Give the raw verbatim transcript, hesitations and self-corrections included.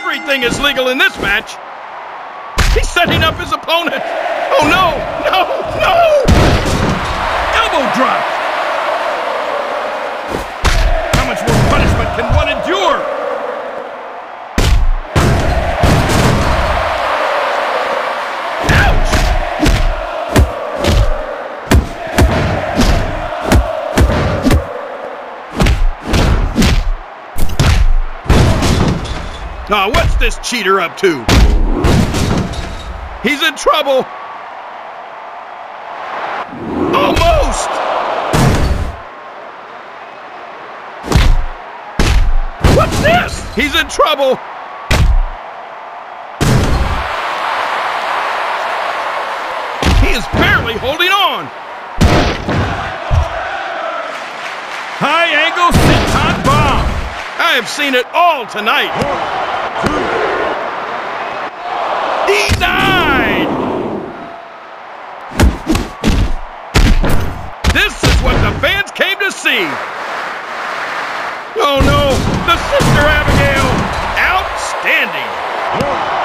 Everything is legal in this match. He's setting up his opponent. Oh no, no, no! Elbow drop. How much more punishment can one endure? Ouch! Oh, what's this cheater up to? He's in trouble. Almost. What's this? He's in trouble. He is barely holding on. High angle senton bomb. I have seen it all tonight. Denied! This is what the fans came to see. Oh no, the Sister Abigail, outstanding.